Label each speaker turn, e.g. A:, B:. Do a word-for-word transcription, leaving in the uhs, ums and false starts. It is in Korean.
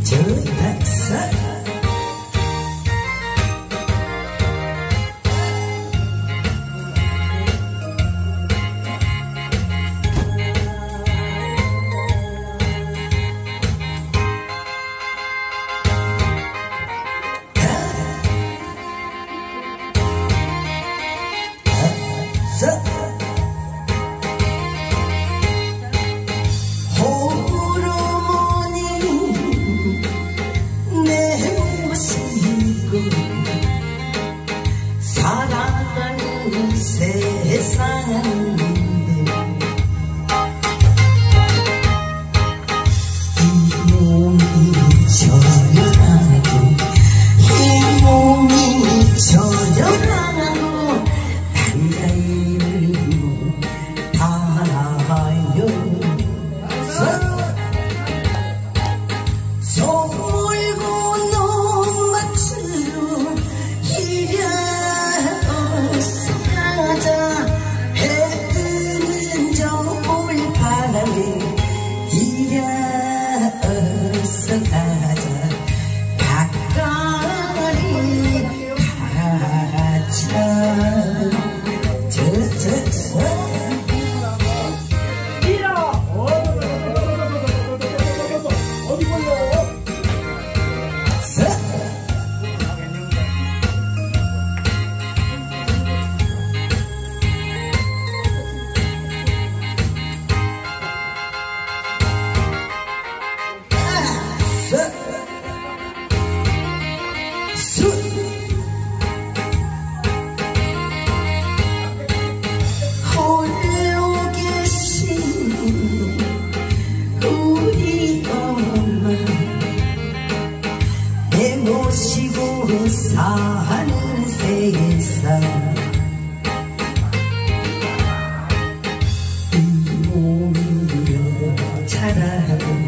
A: 살아가는 세상인데 이 몸이 저려라고 이 몸이 저려라고 단자일을 바라요. 소물고 논밭으로 이려 이려서 가자 가까이 가자 저저저
B: 어디 걸려?
A: 홀로 계신 우리 엄마 내 모시고 사는 세상 이 몸이여 자라고